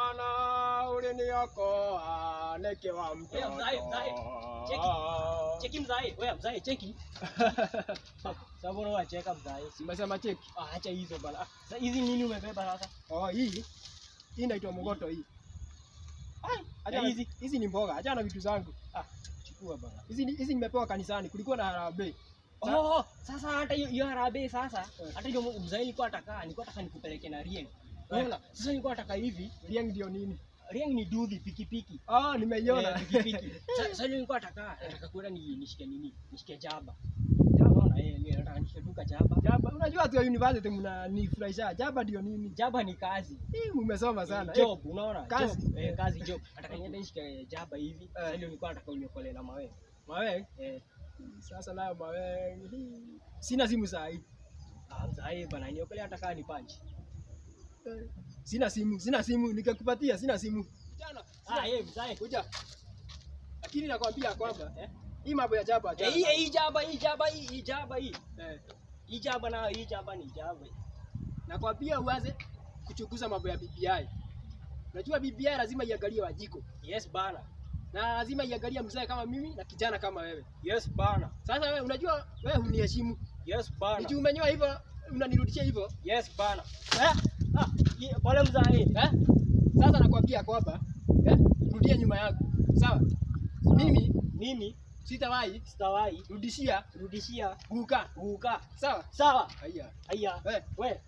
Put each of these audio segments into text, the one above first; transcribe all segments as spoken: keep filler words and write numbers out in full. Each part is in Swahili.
Bwana uliniokoa nikiwa mtoto. Mzai, mzai. Cheki. Cheki mzai. Wewe mzai cheki. Sasa mbona unacheka mzai? Simesema cheki. Ah, acha hizo bana. Sasa hizi nini umebeba sasa? Oh, hii. Hii inaitwa mogoto hii. Ai, acha hizi. Hizi ni mboga. Acha na vitu zangu. Ah, chukua bana. Hizi hizi nimepewa kanisani. Kulikuwa na harambee. Oh, sasa hata hiyo harambee sasa. Hata hiyo mzai nilikuwa nataka, nilikuwa nataka nikupeleke na Rieng. Unaona? Sasa nilikuwa nataka hivi. Rieng ndio nini? Rieng ni dudhi pikipiki. Ah, nimeiona pikipiki. Sasa nilikuwa nataka, nataka kwenda ni nishike nini? Nishike jaba. Jaba na yeye ni nataka nishike duka jaba. Jaba, unajua watu wa university mnanifurahisha. Jaba ndio nini? Jaba ni kazi. Hii umesoma sana. Job, unaona? Kazi. Job. Eh, kazi job. Nataka niende nishike jaba hivi. Sasa ndio nilikuwa nataka unyokole na mawe. Mawe? Eh. Sasa nayo mawe. Sina simu saa hii. Ah, mzai bana niokole hata kama ni punch. Sina simu, sina simu, nikakupatia sina simu. Jana. Ah, yeye mzai kuja. Lakini nakwambia kwamba eh, hii mambo ya jaba jaba. Eh, hii jaba, hii jaba, hii jaba hii. Eh. Hii jaba na hii jaba ni jaba. Nakwambia uanze kuchunguza mambo ya B B I. Unajua B B I lazima iangalie Wajiko. Yes bana. Na lazima iangalie mzee kama mimi na kijana kama wewe. Yes bana. Sasa wewe unajua wewe huniheshimu. Yes bana. Niji umenyoa hivyo unanirudishia hivyo? Yes bana. Eh? Ah, pole mzai. Eh? Sasa nakwambia kwamba eh, rudia nyuma yangu. Sawa? Mimi mimi sitawahi sitawahi rudishia rudishia guka guka. Sawa? Sawa. Haya. Haya. Eh, we.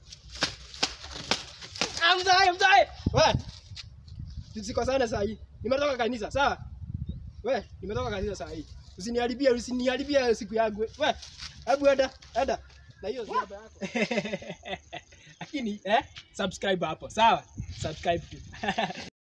Ah, mzai, mzai. We. Tusikosane saa hii. Nimetoka kanisa, sawa? We, nimetoka kanisa saa hii. Usiniharibie, usiniharibie siku yangu. We, hebu enda, enda. Na hiyo ziaba yako. Lakini eh, subscribe hapo, sawa? Subscribe tu.